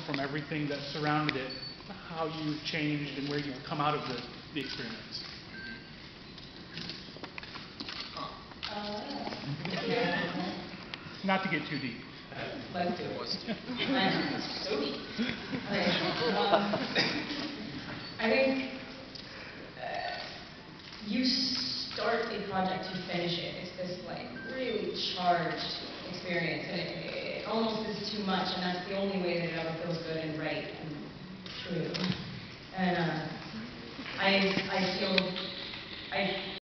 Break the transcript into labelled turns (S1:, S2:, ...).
S1: from everything that surrounded it, how you've changed and where you've come out of the experience. Not to get too deep.
S2: Let's do it. So deep. I think you start a project, you finish it. It's this like really charged experience, and it almost is too much, and that's the only way that it ever feels good and right and true. And I feel